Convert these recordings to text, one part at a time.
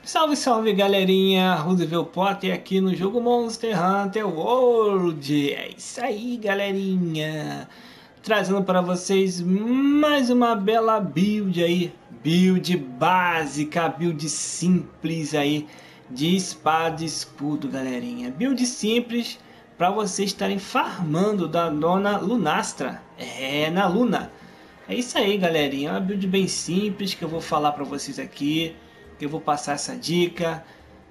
Salve, salve galerinha, Roosevelt Potter aqui no jogo Monster Hunter World. É isso aí galerinha, trazendo para vocês mais uma bela build aí, build básica, build simples aí, de espada e escudo galerinha. Build simples para vocês estarem farmando da dona Lunastra, na Luna. É isso aí galerinha, é uma build bem simples que eu vou falar para vocês aqui. Eu vou passar essa dica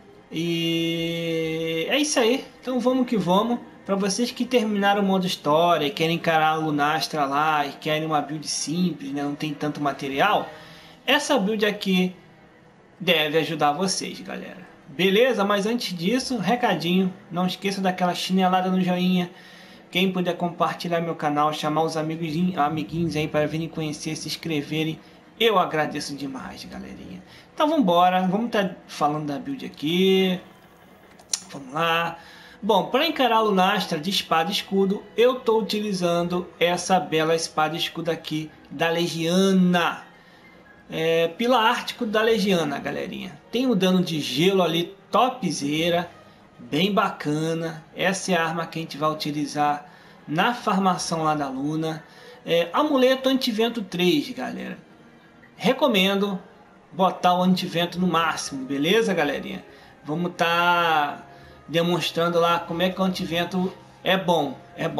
e é isso aí. Então vamos que vamos. Para vocês que terminaram o modo história e querem encarar a Lunastra lá e querem uma build simples, né? Não tem tanto material, essa build aqui deve ajudar vocês, galera. Beleza? Mas antes disso, recadinho, não esqueça daquela chinelada no joinha. Quem puder compartilhar meu canal, chamar os amiguinhos aí para virem conhecer, se inscreverem, eu agradeço demais, galerinha. Então vamos embora, vamos estar falando da build aqui. Vamos lá. Bom, para encarar a Lunastra de espada e escudo, eu estou utilizando essa bela espada e escudo aqui da Legiana. Pilar Ártico da Legiana, galerinha. Tem o dano de gelo ali, topzera, bem bacana. Essa é a arma que a gente vai utilizar na farmação lá da Luna. Amuleto antivento 3, galera. Recomendo botar o antivento no máximo, beleza galerinha? Vamos estar demonstrando lá como é que o antivento é bom,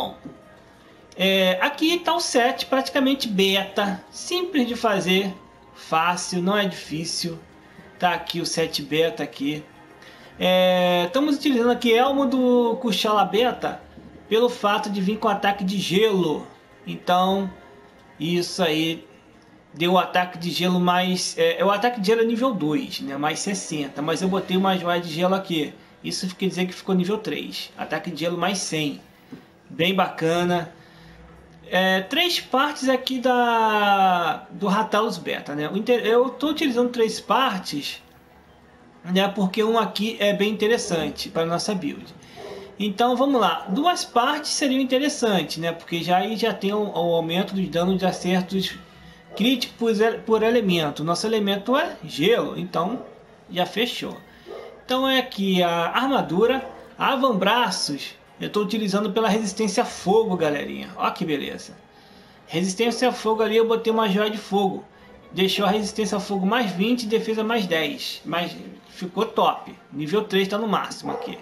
aqui está o set praticamente beta, simples de fazer, fácil, não é difícil. Tá aqui o set beta aqui. Estamos utilizando aqui Elmo do Kushala Beta pelo fato de vir com ataque de gelo. Então isso aí deu o ataque de gelo mais... o ataque de gelo é nível 2, né? Mais 60. Mas eu botei uma joia de gelo aqui. Isso quer dizer que ficou nível 3. Ataque de gelo mais 100. Bem bacana. 3 partes aqui do Rathalos Beta, né? Eu estou utilizando 3 partes, né? Porque um aqui é bem interessante para a nossa build. Então vamos lá. 2 partes seriam interessantes, né? Porque aí já tem o aumento dos danos de acertos críticos por elemento. Nosso elemento é gelo, então já fechou. Então é aqui a armadura, avambraços. Eu estou utilizando pela resistência a fogo, galerinha. Ó que beleza. Resistência a fogo ali eu botei uma joia de fogo. Deixou a resistência a fogo mais 20 e defesa mais 10. Mas ficou top. Nível 3 está no máximo aqui.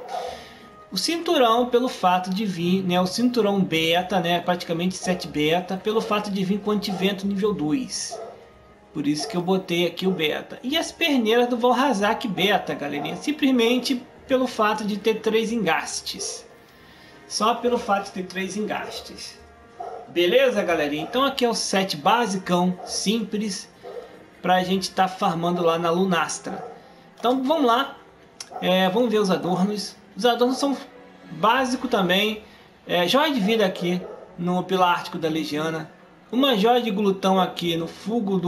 O cinturão, pelo fato de vir, né, o cinturão beta, né, praticamente 7 beta, pelo fato de vir com antivento nível 2. Por isso que eu botei aqui o beta. E as perneiras do Valhazak beta, galerinha, simplesmente pelo fato de ter 3 engastes. Só pelo fato de ter 3 engastes. Beleza, galerinha? Então aqui é o set basicão, simples, pra gente estar farmando lá na Lunastra. Então vamos lá, vamos ver os adornos. Os adornos são básicos também. Joia de vida aqui no Pilar Ártico da Legiana. Uma joia de glutão aqui no fogo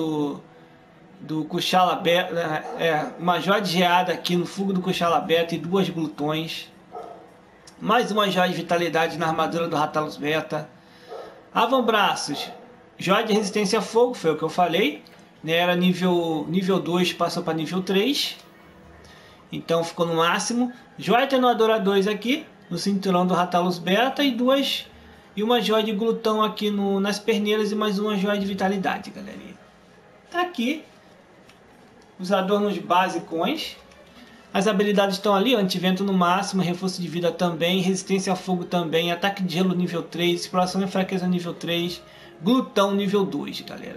do Kushala Beta. Uma joia de geada aqui no fogo do Kushala Beta e 2 glutões. Mais uma joia de vitalidade na armadura do Rathalos Beta. Avambraços. Joia de resistência a fogo, foi o que eu falei. Era nível 2, passou para nível 3. Então ficou no máximo. Joia atenuadora 2 aqui no cinturão do Rathalos Beta e uma joia de glutão aqui nas perneiras e mais uma joia de vitalidade, galerinha. Tá aqui os adornos basicões. As habilidades estão ali, antivento no máximo, reforço de vida também, resistência a fogo também, ataque de gelo nível 3, exploração e fraqueza nível 3, glutão nível 2, galera.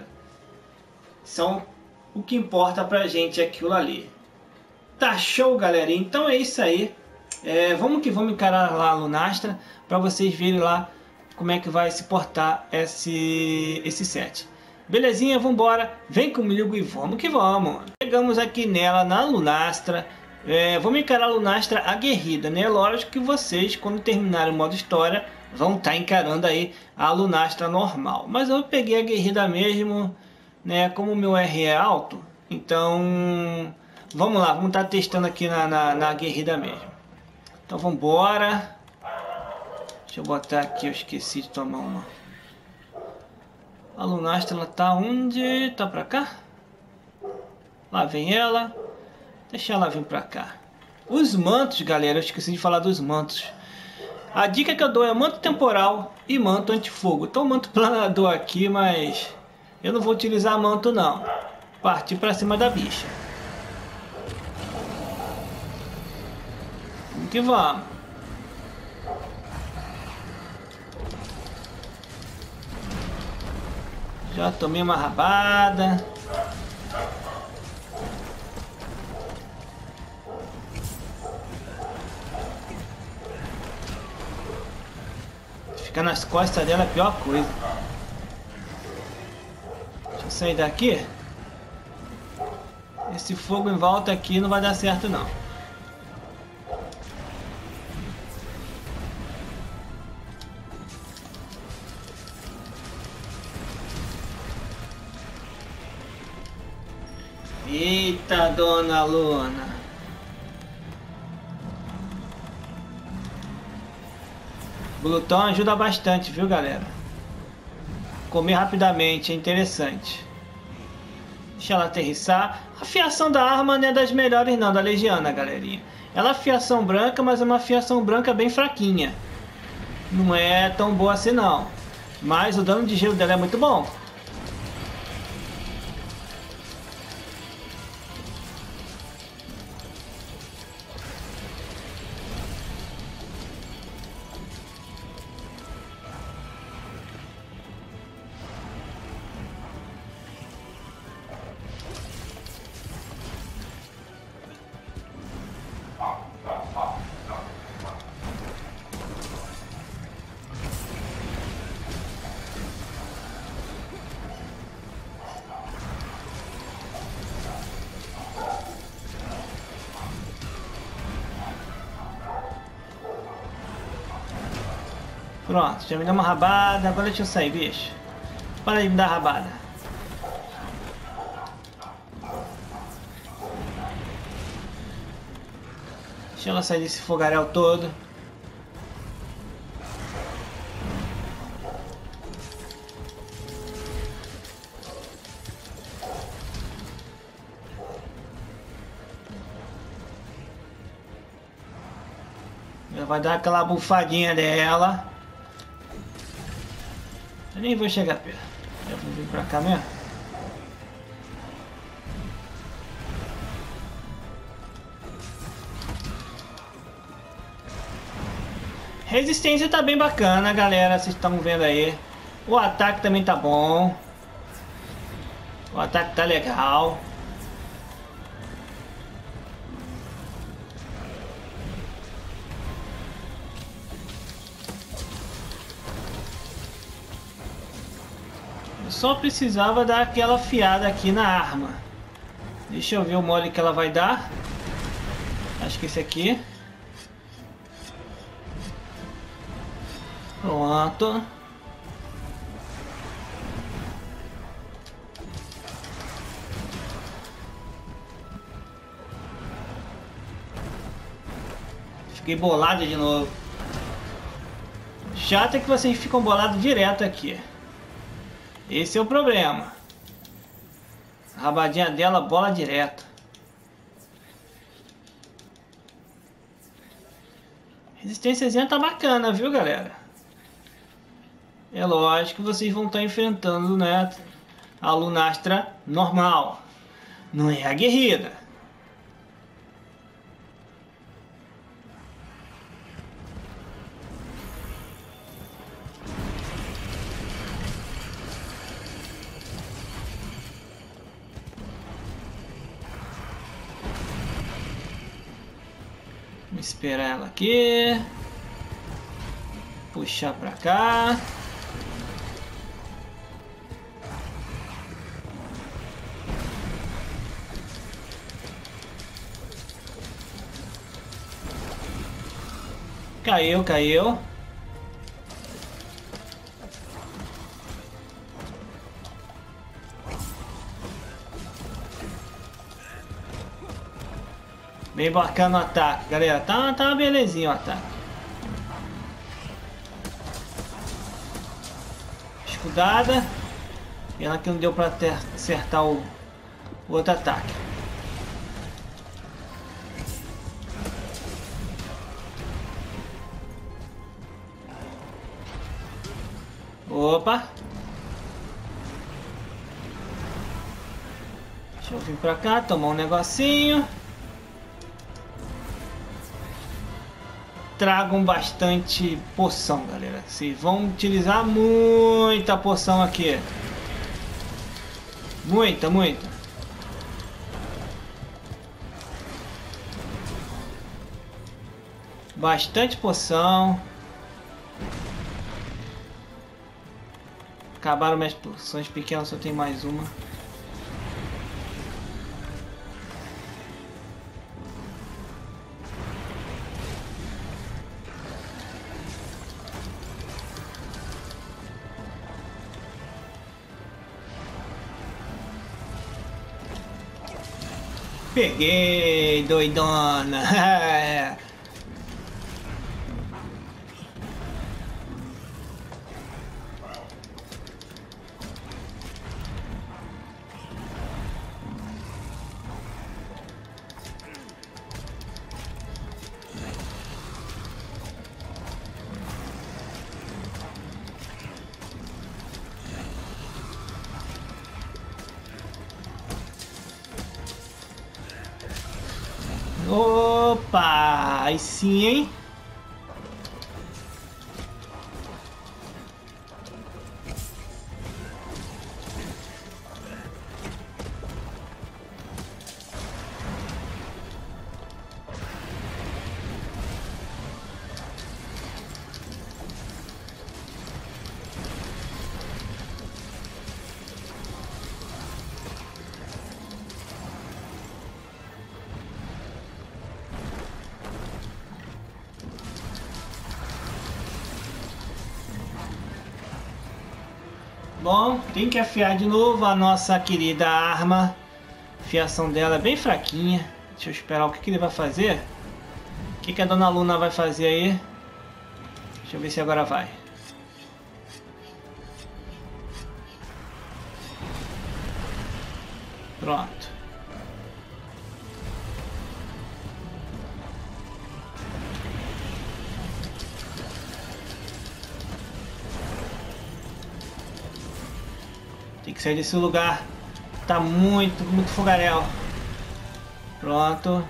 São o que importa pra gente aquilo ali. Tá show, galera. Então é isso aí. Vamos que vamos encarar lá a Lunastra para vocês verem lá como é que vai se portar esse set. Belezinha, vamos embora. Vem comigo e vamos que vamos. Chegamos aqui nela, na Lunastra. Vamos encarar a Lunastra aguerrida, né? Lógico que vocês, quando terminarem o modo história, vão estar encarando aí a Lunastra normal. Mas eu peguei a aguerrida mesmo, né? Como o meu R é alto, então... Vamos lá, vamos estar testando aqui na aguerrida mesmo. Então vamos embora. Deixa eu botar aqui, eu esqueci de tomar uma. A Lunastra, ela tá onde? Tá pra cá? Lá vem ela. Deixa ela vir pra cá. Os mantos, galera, eu esqueci de falar dos mantos. A dica que eu dou é manto temporal e manto antifogo. Então manto planador aqui, mas eu não vou utilizar manto não. Partir pra cima da bicha. Vamos que vamos. Já tomei uma rabada. Ficar nas costas dela é a pior coisa. Deixa eu sair daqui. Esse fogo em volta aqui não vai dar certo não. Eita, dona Luna. Glutão ajuda bastante, viu, galera? Comer rapidamente é interessante. Deixa ela aterrissar. A fiação da arma não é das melhores não, da Legiana, galerinha. Ela é fiação branca, mas é uma fiação branca bem fraquinha. Não é tão boa assim não. Mas o dano de gelo dela é muito bom. Pronto, já me deu uma rabada. Agora deixa eu sair, bicho. Para de me dar rabada. Deixa ela sair desse fogaréu todo. Ela vai dar aquela bufadinha dela. Eu nem vou chegar perto. Eu vou vir pra cá mesmo. Resistência tá bem bacana, galera. Vocês estão vendo aí. O ataque também tá bom. O ataque tá legal. Só precisava dar aquela afiada aqui na arma. Deixa eu ver o mole que ela vai dar. Acho que esse aqui. Pronto. Fiquei bolado de novo. Chato é que vocês ficam bolados direto aqui. Esse é o problema. A rabadinha dela bola direto. Resistênciazinha tá bacana, viu, galera? É lógico que vocês vão estar enfrentando, né, a Lunastra normal. Não é a guerreira. Vamos esperar ela aqui. Puxar pra cá. Caiu, caiu. Bem bacana o ataque, galera. Tá uma belezinha o ataque. Escudada. Pena que não deu pra acertar o outro ataque. Opa. Deixa eu vir pra cá, tomar um negocinho. Tragam bastante poção, galera. Vocês vão utilizar muita poção aqui. Muita, muita. Bastante poção. Acabaram minhas poções pequenas, só tem mais uma. Peguei, doidona. Opa, aí sim, hein? Bom, tem que afiar de novo a nossa querida arma. A afiação dela é bem fraquinha. Deixa eu esperar o que ele vai fazer. O que a Dona Luna vai fazer aí? Deixa eu ver se agora vai. Pronto. Tem que sair desse lugar. Tá muito fogaréu. Pronto.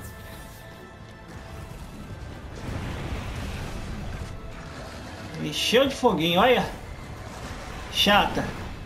Encheu de foguinho, olha. Chata.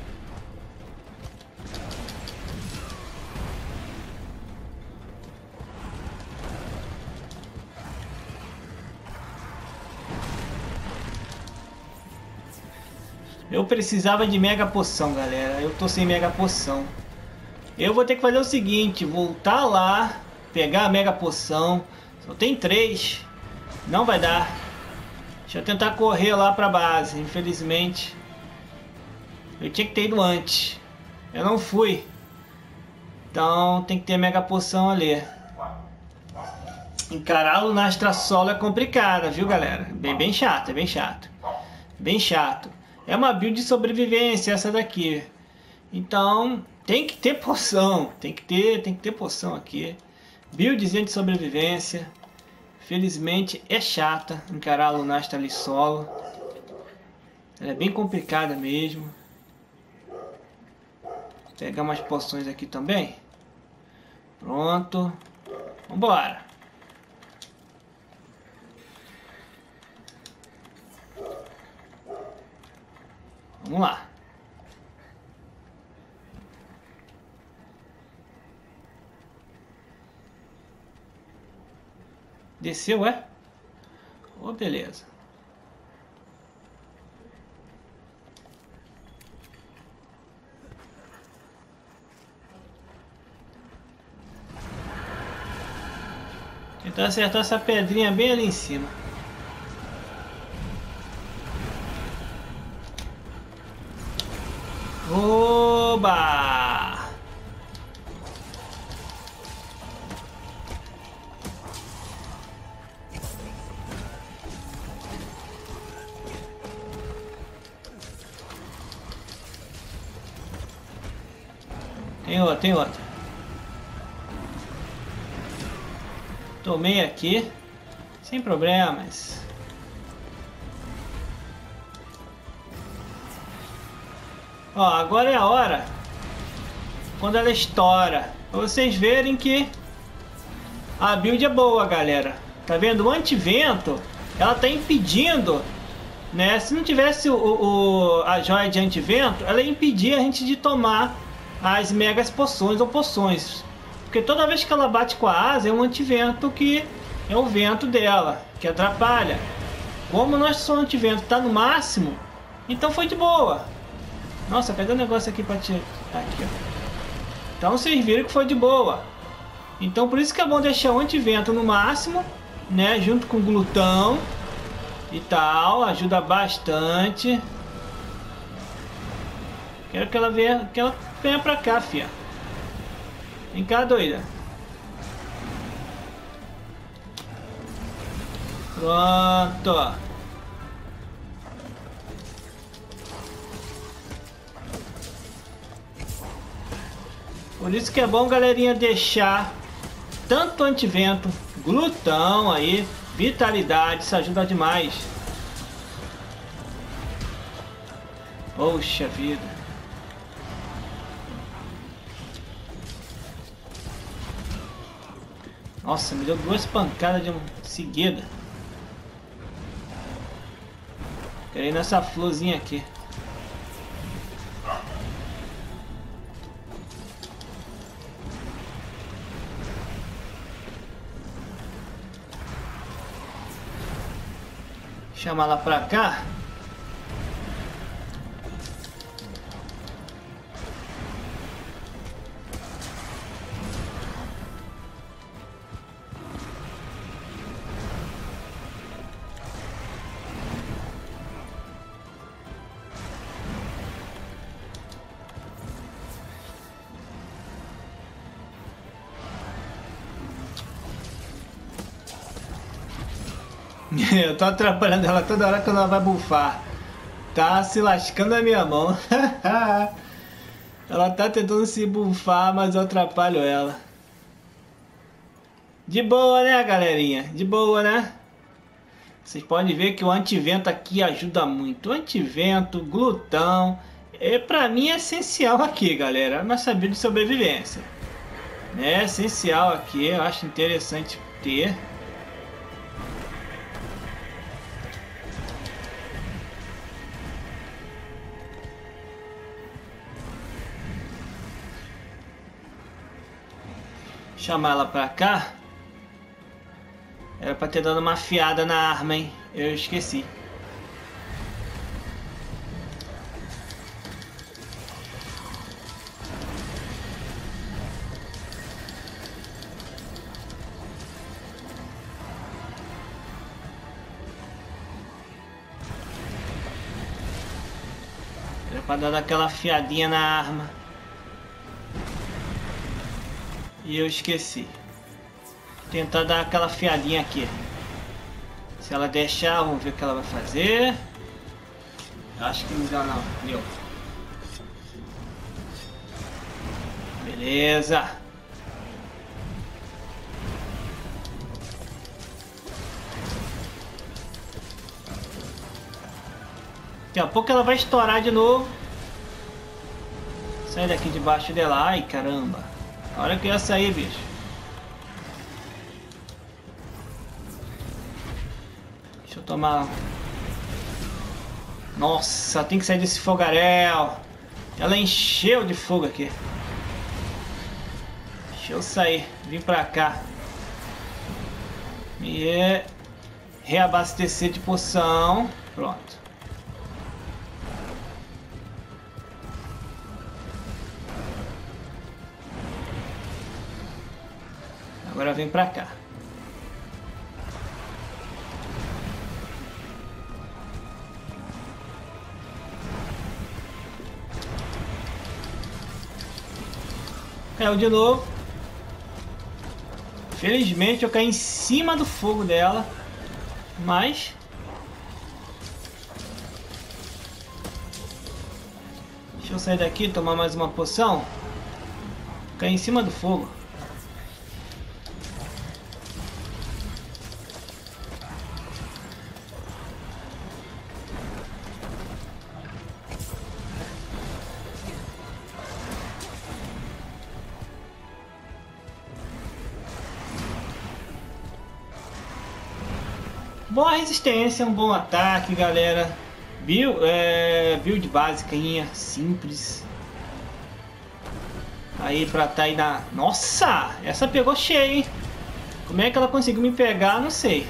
Eu precisava de mega poção, galera. Eu tô sem mega poção. Eu vou ter que fazer o seguinte. Voltar lá. Pegar a mega poção. Só tem 3. Não vai dar. Deixa eu tentar correr lá pra base. Infelizmente. Eu tinha que ter ido antes. Eu não fui. Então tem que ter mega poção ali. Encará-lo na Astra Solo é complicado, viu, galera? Bem chato, é bem chato. Bem chato. É uma build de sobrevivência essa daqui. Então tem que ter poção. Tem que ter poção aqui. Buildzinha de sobrevivência. Felizmente é chata encarar a Lunastra ali solo. Ela é bem complicada mesmo. Vou pegar umas poções aqui também. Pronto. Vambora. Vamos lá. Desceu, é? Oh, beleza. Tentar acertar essa pedrinha bem ali em cima. Oba! Tem outra. Tomei aqui. Sem problemas. Ó, agora é a hora quando ela estoura. Pra vocês verem que a build é boa, galera. Tá vendo? O antivento, ela tá impedindo, né? Se não tivesse a joia de antivento, ela ia impedir a gente de tomar as megas poções ou poções. Porque toda vez que ela bate com a asa, é um antivento que é o vento dela, que atrapalha. Como nosso antivento tá no máximo, então foi de boa. Nossa, cadê o negócio aqui pra tirar? Aqui, ó. Então vocês viram que foi de boa. Então por isso que é bom deixar o antivento no máximo, né? Junto com o glutão e tal, ajuda bastante. Quero que ela venha pra cá, fia. Vem cá, doida. Pronto. Por isso que é bom, galerinha, deixar tanto antivento, glutão aí, vitalidade, isso ajuda demais. Poxa vida. Nossa, me deu 2 pancadas de seguida. Quero ir nessa florzinha aqui. Chamar ela pra cá. Eu tô atrapalhando ela toda hora que ela vai bufar. Tá se lascando na minha mão. Ela tá tentando se bufar, mas eu atrapalho ela. De boa, né, galerinha? De boa, né? Vocês podem ver que o antivento aqui ajuda muito. O antivento, glutão, pra mim é essencial aqui, galera. Nossa build de sobrevivência. É essencial aqui, eu acho interessante ter. Chamar ela pra cá. Era pra ter dado uma afiada na arma, hein? Eu esqueci. Era pra dar aquela afiadinha na arma. E eu esqueci. Tentar dar aquela afiadinha aqui. Se ela deixar, vamos ver o que ela vai fazer. Acho que não dá não. Deu. Beleza. Daqui a pouco ela vai estourar de novo. Sai daqui debaixo dela. Ai, caramba. A hora que eu ia sair, bicho. Deixa eu tomar. Nossa, tem que sair desse fogaréu. Ela encheu de fogo aqui. Deixa eu sair. Vim pra cá. E reabastecer de poção. Pronto. Agora vem pra cá. Caiu de novo. Felizmente eu caí em cima do fogo dela. Mas deixa eu sair daqui, tomar mais uma poção. Caí em cima do fogo. Boa resistência, um bom ataque, galera. Build basiquinha, simples. Aí pra tá aí na... Nossa! Essa pegou cheia, hein? Como é que ela conseguiu me pegar? Não sei.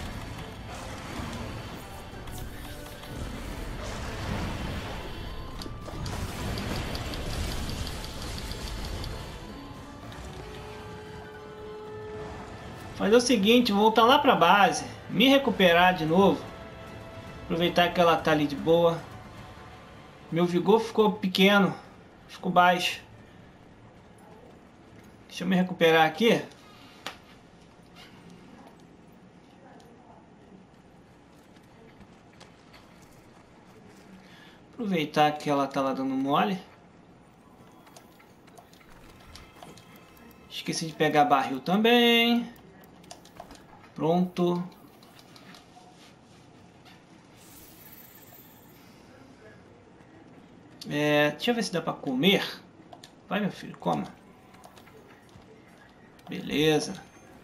Fazer o seguinte, voltar lá pra base, me recuperar de novo. Aproveitar que ela tá ali de boa. Meu vigor ficou pequeno, ficou baixo. Deixa eu me recuperar aqui. Aproveitar que ela tá lá dando mole. Esqueci de pegar barril também. Pronto. Deixa eu ver se dá pra comer. Vai, meu filho, coma. Beleza.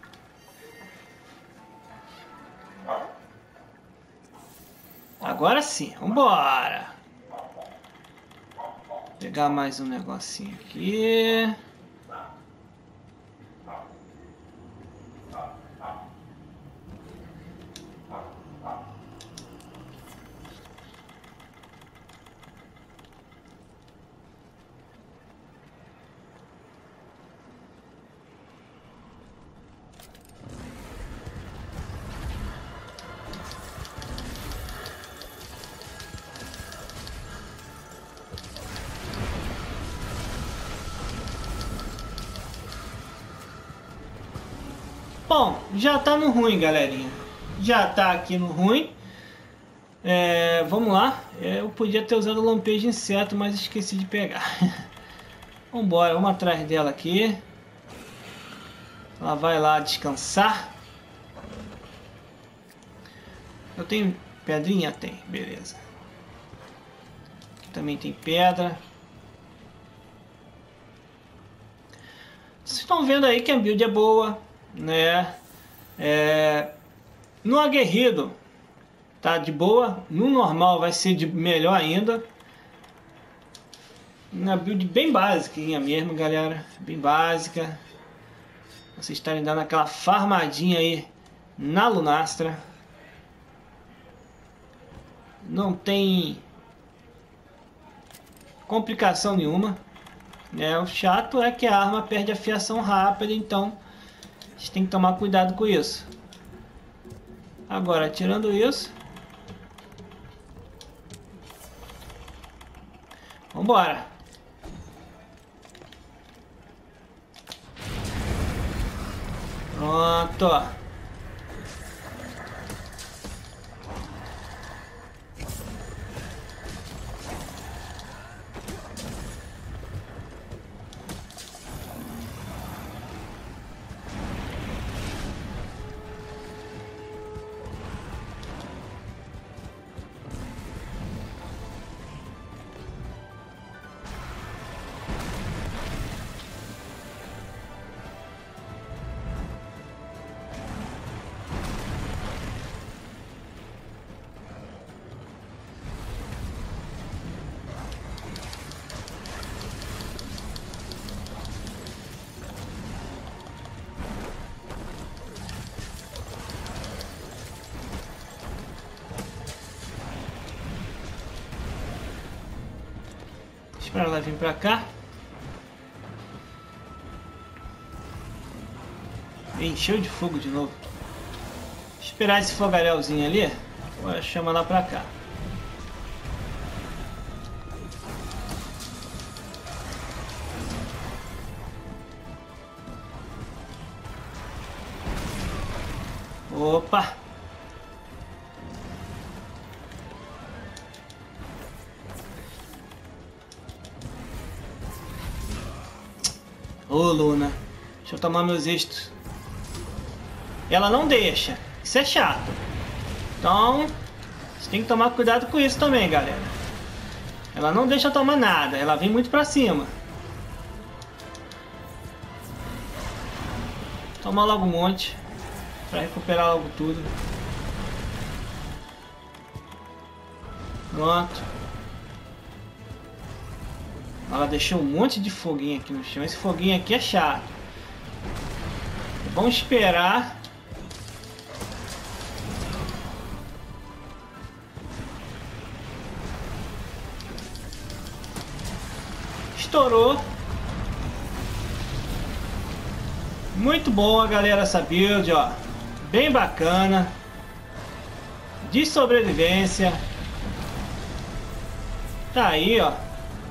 Agora sim, vambora. Pegar mais um negocinho aqui. Bom, já tá no ruim, galerinha. Já tá aqui no ruim. Vamos lá. Eu podia ter usado o lampejo de inseto, mas esqueci de pegar. Vambora, vamos atrás dela aqui. Ela vai lá descansar. Eu tenho pedrinha? Tem, beleza. Aqui também tem pedra. Vocês estão vendo aí que a build é boa, né? No aguerrido tá de boa, no normal vai ser de melhor ainda. Uma build bem básica mesmo, galera, bem básica. Vocês estarem dando aquela farmadinha aí na Lunastra. Não tem complicação nenhuma. O chato é que a arma perde a fiação rápida, então a gente tem que tomar cuidado com isso. Agora, tirando isso, vambora. Pronto. Esperar ela vir pra cá. Encheu de fogo de novo. Esperar esse fogarelzinho ali. Vou chamar ela pra cá. Opa! Ô, Luna, deixa eu tomar meus êxitos. Ela não deixa. Isso é chato. Então, você tem que tomar cuidado com isso também, galera. Ela não deixa eu tomar nada. Ela vem muito pra cima. Tomar logo um monte. Pra recuperar logo tudo. Pronto. Ela deixou um monte de foguinho aqui no chão. Esse foguinho aqui é chato. Vamos esperar. Estourou. Muito boa, galera, essa build, ó. Bem bacana. De sobrevivência. Tá aí, ó.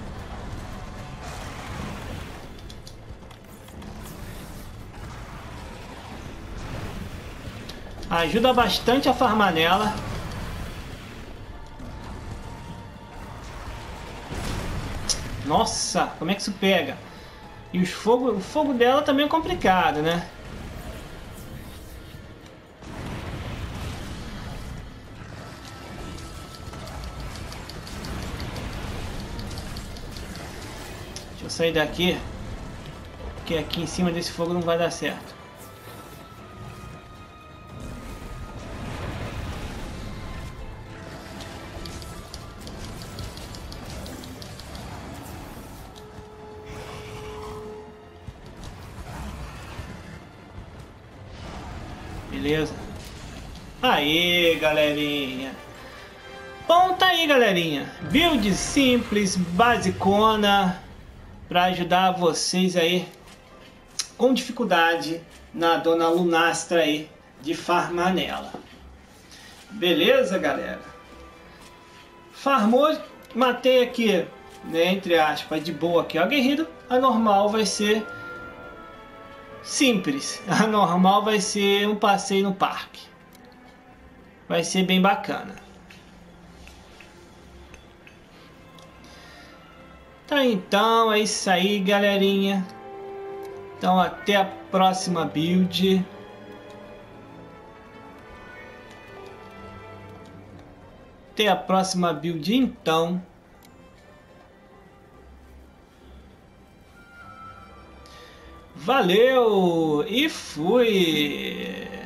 Ajuda bastante a farmar nela. Nossa, como é que isso pega? E o fogo dela também é complicado, né? Deixa eu sair daqui, porque aqui em cima desse fogo não vai dar certo. Beleza? Aí, galerinha. Bom, tá aí, galerinha. Build simples, basicona, pra ajudar vocês aí com dificuldade na Dona Lunastra aí de farmar nela. Beleza, galera? Farmou, matei aqui, né, entre aspas, de boa aqui, ó, guerreiro. A normal vai ser simples. A normal vai ser um passeio no parque. Vai ser bem bacana. Tá, então é isso aí, galerinha. Então até a próxima build. Até a próxima build, então. Valeu e fui!